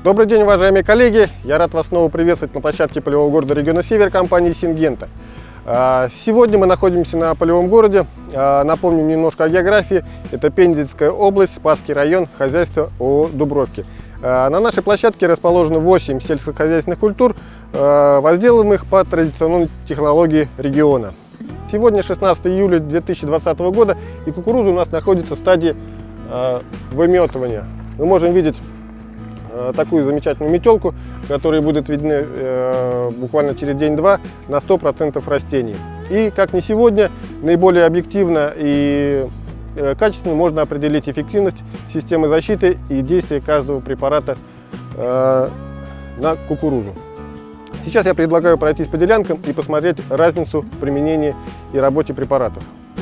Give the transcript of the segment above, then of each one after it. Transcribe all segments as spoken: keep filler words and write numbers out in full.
Добрый день, уважаемые коллеги! Я рад вас снова приветствовать на площадке полевого города региона Север компании Syngenta. Сегодня мы находимся на полевом городе. Напомним немножко о географии. Это Пензенская область, Спасский район, хозяйство ООО «Дубровки». На нашей площадке расположено восемь сельскохозяйственных культур, возделываемых по традиционной технологии региона. Сегодня шестнадцатое июля две тысячи двадцатого года, и кукуруза у нас находится в стадии выметывания. Мы можем видеть такую замечательную метелку, которые будут видны э, буквально через день-два на сто процентов растений. И как ни сегодня, наиболее объективно и э, качественно можно определить эффективность системы защиты и действия каждого препарата э, на кукурузу. Сейчас я предлагаю пройтись по делянкам и посмотреть разницу в применении и работе препаратов.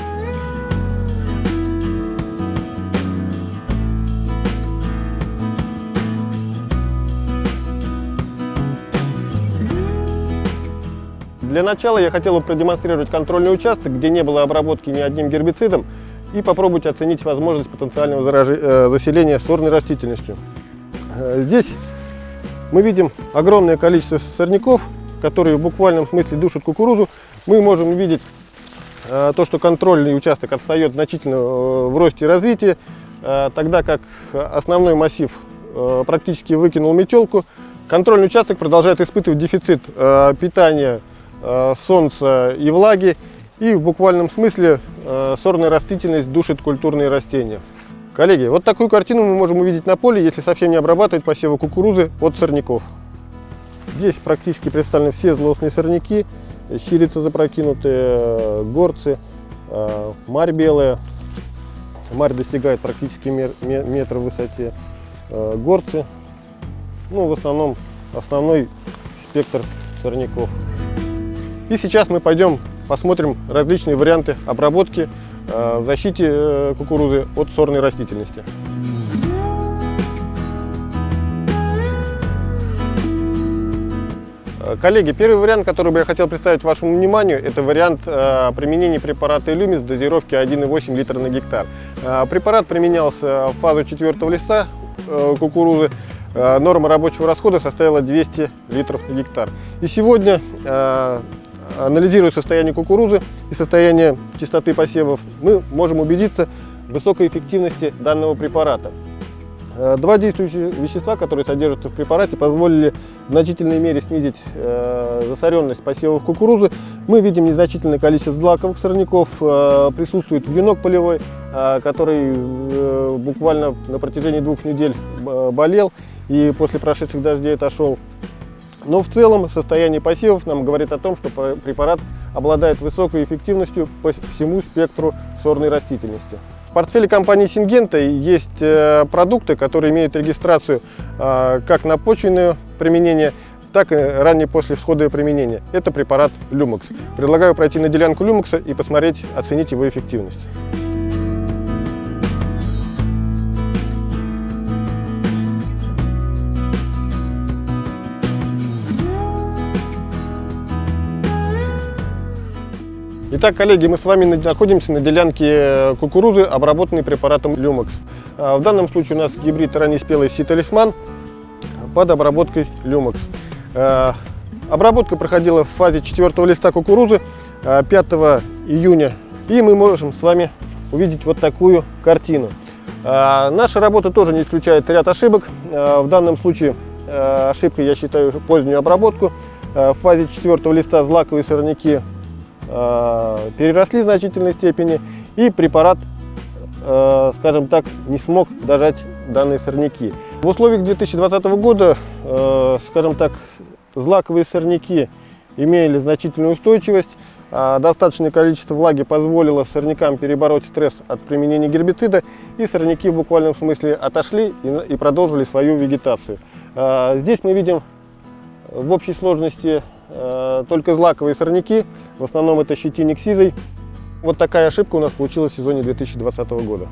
Для начала я хотел бы продемонстрировать контрольный участок, где не было обработки ни одним гербицидом, и попробовать оценить возможность потенциального заражи... заселения сорной растительностью. Здесь мы видим огромное количество сорняков, которые в буквальном смысле душат кукурузу. Мы можем видеть то, что контрольный участок отстает значительно в росте и развитии, тогда как основной массив практически выкинул метелку. Контрольный участок продолжает испытывать дефицит питания, солнца и влаги, и в буквальном смысле э, сорная растительность душит культурные растения. Коллеги, вот такую картину мы можем увидеть на поле, если совсем не обрабатывать посевы кукурузы от сорняков. Здесь практически представлены все злостные сорняки, щирица запрокинутые, горцы, э, марь белая, марь достигает практически мер, метра в высоте, э, горцы, ну в основном основной спектр сорняков. И сейчас мы пойдем посмотрим различные варианты обработки э, в защите э, кукурузы от сорной растительности. Коллеги, первый вариант, который бы я хотел представить вашему вниманию, это вариант э, применения препарата Илюмис в дозировке один и восемь литра на гектар. Э, препарат применялся в фазу четвертого листа э, кукурузы. Э, норма рабочего расхода составила двести литров на гектар. И сегодня, э, анализируя состояние кукурузы и состояние чистоты посевов, мы можем убедиться в высокой эффективности данного препарата. Два действующие вещества, которые содержатся в препарате, позволили в значительной мере снизить засоренность посевов кукурузы. Мы видим незначительное количество злаковых сорняков, присутствует вьюнок полевой, который буквально на протяжении двух недель болел и после прошедших дождей отошел. Но в целом состояние посевов нам говорит о том, что препарат обладает высокой эффективностью по всему спектру сорной растительности. В портфеле компании Syngenta есть продукты, которые имеют регистрацию как на почвенное применение, так и ранее после всхода применения. Это препарат Люмекс. Предлагаю пройти на делянку Люмекса и посмотреть, оценить его эффективность. Итак, коллеги, мы с вами находимся на делянке кукурузы, обработанной препаратом Люмекс. В данном случае у нас гибрид раннеспелый Си-Талисман под обработкой Люмекс. Обработка проходила в фазе четвертого листа кукурузы пятого июня. И мы можем с вами увидеть вот такую картину. Наша работа тоже не исключает ряд ошибок. В данном случае ошибкой я считаю позднюю обработку. В фазе четвертого листа злаковые сорняки переросли в значительной степени, и препарат, скажем так, не смог дожать данные сорняки. В условиях две тысячи двадцатого года, скажем так, злаковые сорняки имели значительную устойчивость, достаточное количество влаги позволило сорнякам перебороть стресс от применения гербицида, и сорняки в буквальном смысле отошли и продолжили свою вегетацию. Здесь мы видим в общей сложности только злаковые сорняки, в основном это щетинник сизый. Вот такая ошибка у нас получилась в сезоне две тысячи двадцатого года.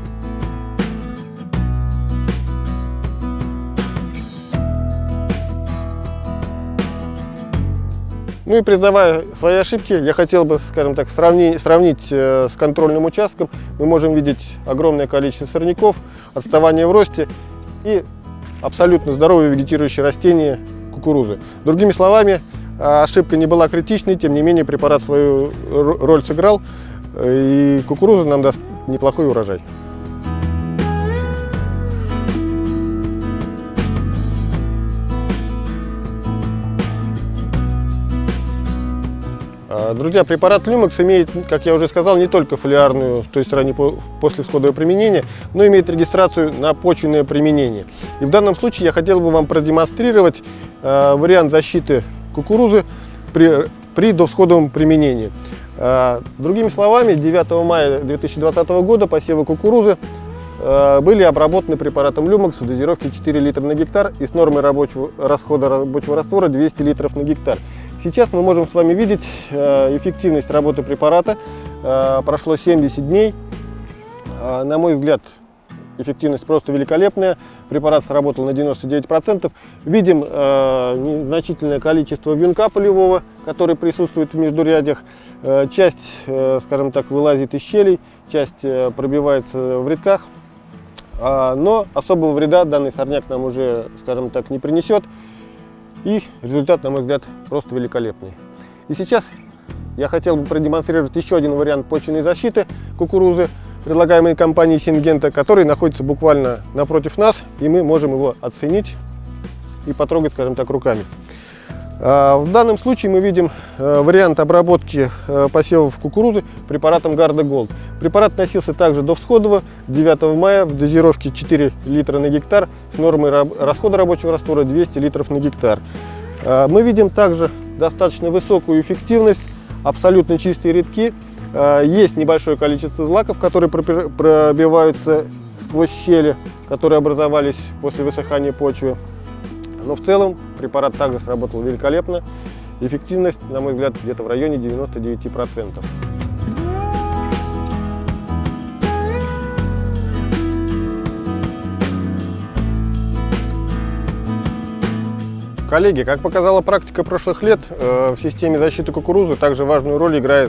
Ну и признавая свои ошибки, я хотел бы, скажем так, сравнить, сравнить с контрольным участком. Мы можем видеть огромное количество сорняков, отставание в росте и абсолютно здоровое вегетирующее растение кукурузы. Другими словами, ошибка не была критичной, тем не менее препарат свою роль сыграл, и кукуруза нам даст неплохой урожай. Друзья, препарат Люмекс имеет, как я уже сказал, не только фолиарную, то есть ранее послесходовое применение, но имеет регистрацию на почвенное применение. И в данном случае я хотел бы вам продемонстрировать э, вариант защиты кукурузы при, при довсходовом применении. Э, другими словами, девятого мая две тысячи двадцатого года посевы кукурузы э, были обработаны препаратом Люмекс в дозировке четыре литра на гектар и с нормой рабочего, расхода рабочего раствора двести литров на гектар. Сейчас мы можем с вами видеть э, эффективность работы препарата. Э, прошло семьдесят дней. Э, на мой взгляд, эффективность просто великолепная. Препарат сработал на девяносто девять процентов. Видим э, незначительное количество вьюнка полевого, который присутствует в междурядьях. Э, часть, э, скажем так, вылазит из щелей, часть э, пробивается в рядках. Э, но особого вреда данный сорняк нам уже, скажем так, не принесет. И результат, на мой взгляд, просто великолепный. И сейчас я хотел бы продемонстрировать еще один вариант почвенной защиты кукурузы, предлагаемой компанией Syngenta, который находится буквально напротив нас, и мы можем его оценить и потрогать, скажем так, руками. В данном случае мы видим вариант обработки посевов кукурузы препаратом Гарда Голд. Препарат носился также довсходово девятого мая в дозировке четыре литра на гектар с нормой расхода рабочего раствора двести литров на гектар. Мы видим также достаточно высокую эффективность, абсолютно чистые рядки. Есть небольшое количество злаков, которые пробиваются сквозь щели, которые образовались после высыхания почвы. Но в целом препарат также сработал великолепно. Эффективность, на мой взгляд, где-то в районе девяноста девяти процентов. Коллеги, как показала практика прошлых лет, в системе защиты кукурузы также важную роль играет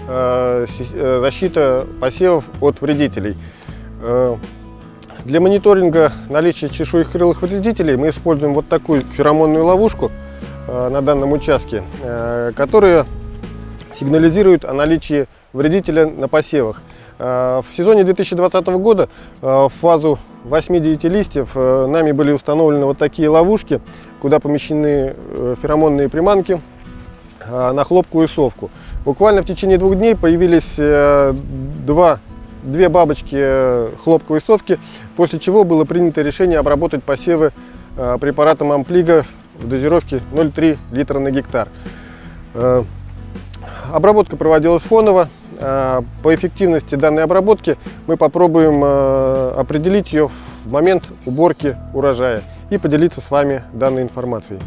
защита посевов от вредителей. Для мониторинга наличия чешуекрылых вредителей мы используем вот такую феромонную ловушку э, на данном участке, э, которая сигнализирует о наличии вредителя на посевах. Э, в сезоне две тысячи двадцатого года э, в фазу восьми-девяти листьев э, нами были установлены вот такие ловушки, куда помещены э, феромонные приманки э, на хлопковую совку. Буквально в течение двух дней появились э, два две бабочки хлопковой совки, после чего было принято решение обработать посевы э, препаратом Амплиго в дозировке ноль целых три десятых литра на гектар. Э, обработка проводилась фоново. Э, по эффективности данной обработки мы попробуем э, определить ее в момент уборки урожая и поделиться с вами данной информацией.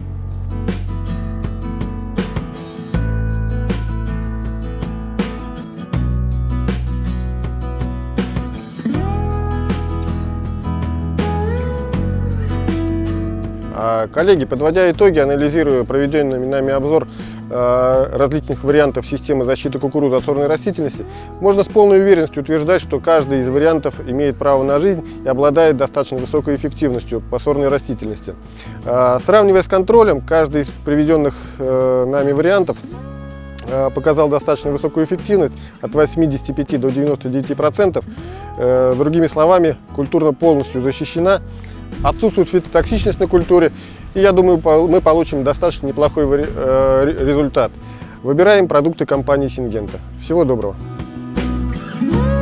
Коллеги, подводя итоги, анализируя проведенный нами обзор э, различных вариантов системы защиты кукурузы от сорной растительности, можно с полной уверенностью утверждать, что каждый из вариантов имеет право на жизнь и обладает достаточно высокой эффективностью по сорной растительности. Э, сравнивая с контролем, каждый из приведенных э, нами вариантов э, показал достаточно высокую эффективность от восьмидесяти пяти до девяноста девяти процентов. Э, другими словами, культура полностью защищена. Отсутствует фитотоксичность на культуре, и я думаю, мы получим достаточно неплохой результат. Выбираем продукты компании Syngenta. Всего доброго!